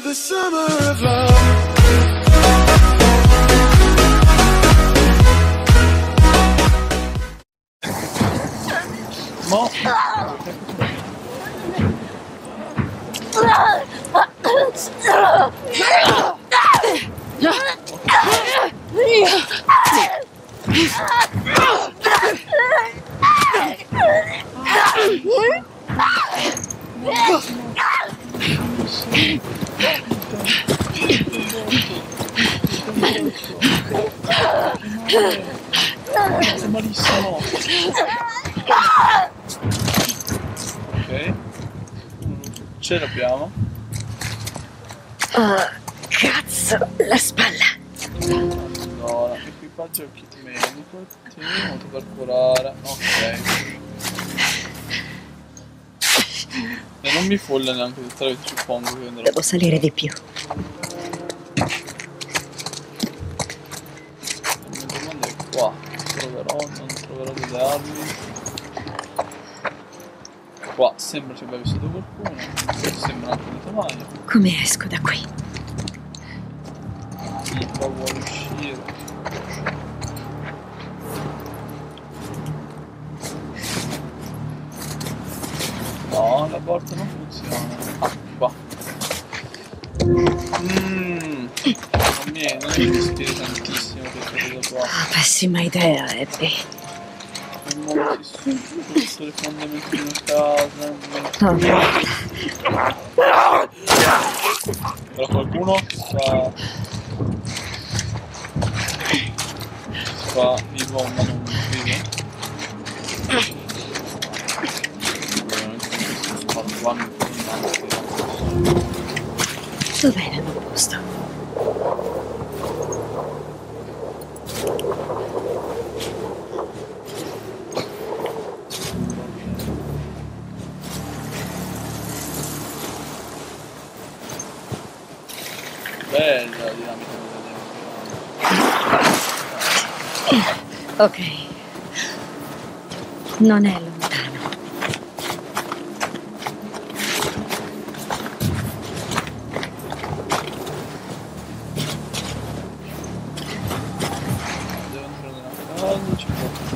the summer of love. Mo. È malissimo. Ok, ce l'abbiamo. Oh, cazzo, la spalla. Allora, equipaggio kit medico, moto per curare. Ok. E non mi folla neanche tutta la vita, suppongo che andrò. Devo salire di più. La mia domanda è qua. Non troverò delle armi. Qua sembra ci abbia vissuto qualcuno. Sembra anche un tomaio. Come esco da qui? Chi qua vuole uscire? No, la porta non funziona. Ah, qua. Non mi ispira tantissimo questa cosa qua. Oh, pessima idea, Abby. Il mondo si studia tutte le fondamenta di una casa. Oh, Però qualcuno fa vivo ma non vivo. dov'è il mio posto? Bella la dinamica delle Ok. Non è lontano. devo entrare nella casa, ci porto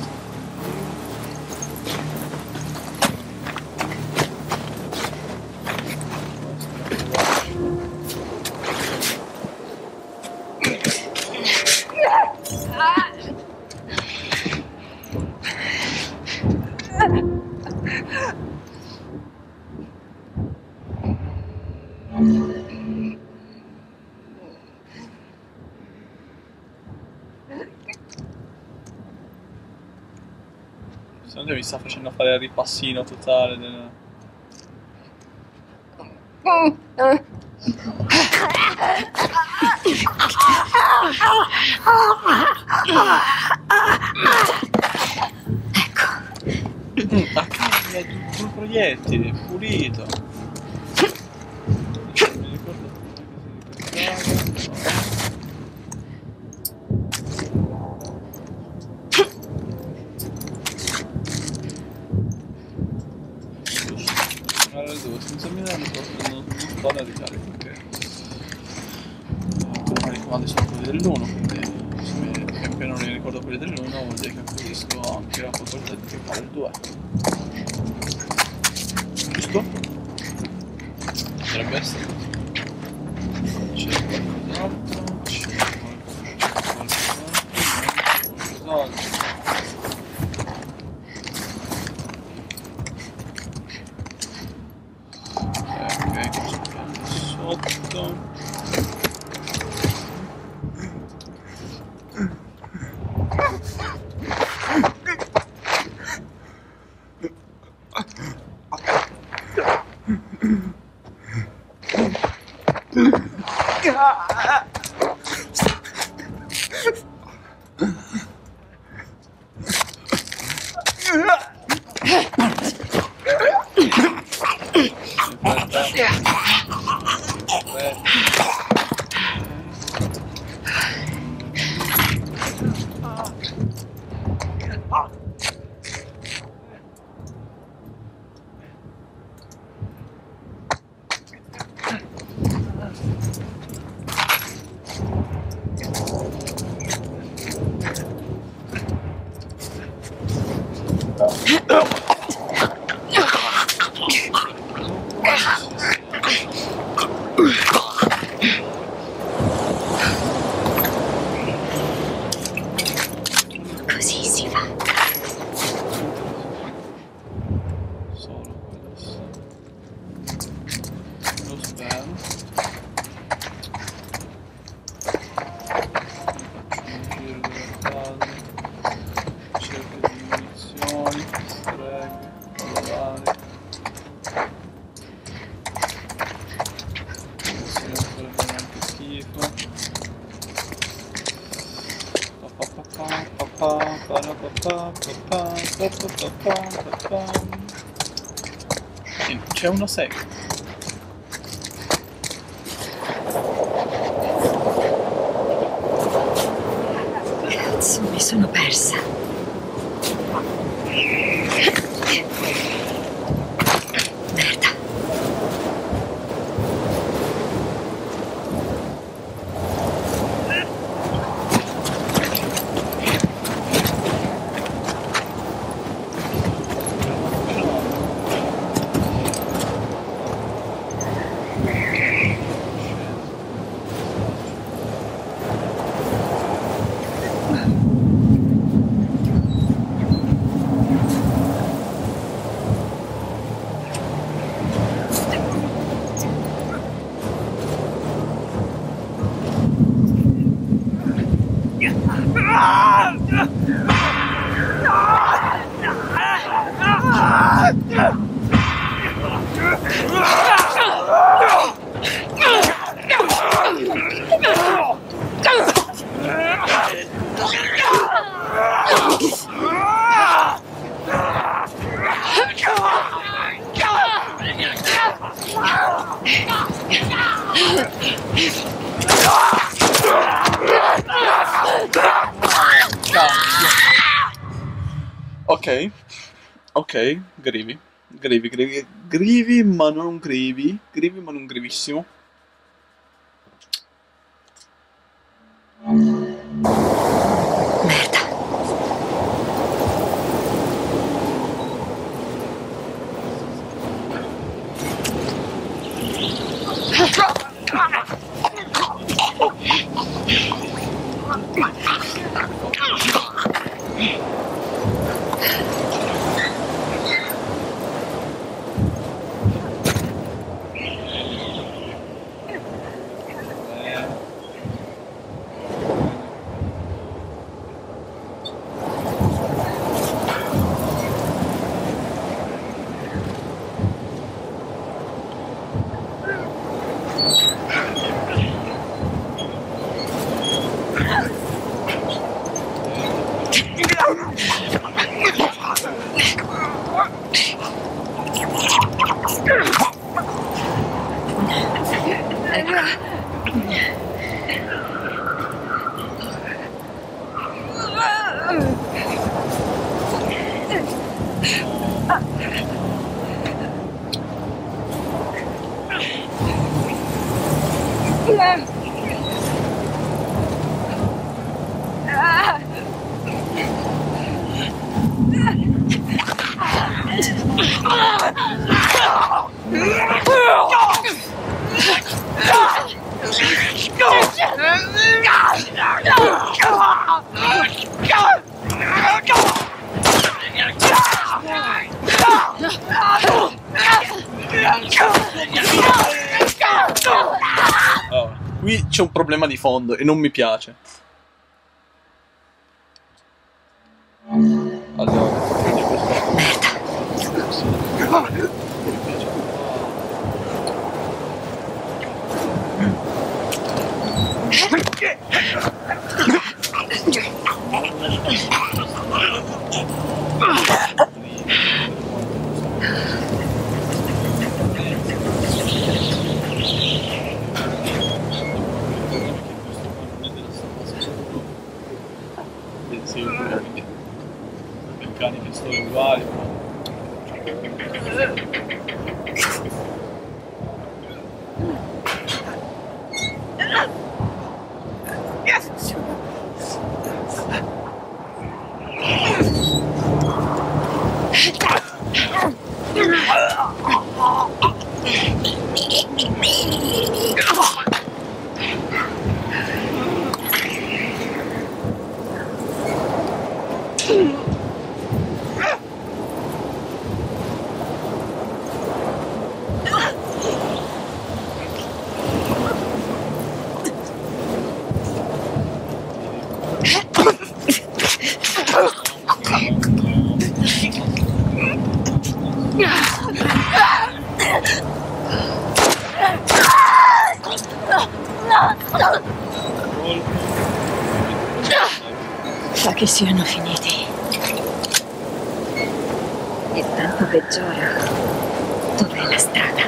secondo me mi sta facendo fare il ripassino totale del... A casa, due proiettili, pulito. Mi ricordo che si ricordava. Allora, devo senza mirare non sto a ricarica perché i comandi sono quelli dell'1, quindi se appena non mi ricordo quelli dell'1 vuol dire che acquisisco anche la facoltà di fare il 2. Giusto? Dovrebbe essere così. C'è qualcos'altro, c'è qualcos'altro. Ok, cosa prendo sotto? Così si fa. Solo questo. Lo spero. Faccio un giro della casa. Cerco di munizioni, streghe, colorari. Questo non farebbe neanche schifo. C'è una sega. Cazzo, mi sono persa. Merda. Ok, ok, grivi ma non grivissimo. Merda. Allora, qui c'è un problema di fondo e non mi piace. Allora, quindi meccaniche sono uguali. Fa che siano finiti. Il tempo peggiora. Dov'è la strada?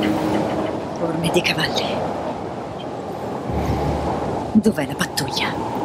Orme di cavalli. Dov'è la pattuglia?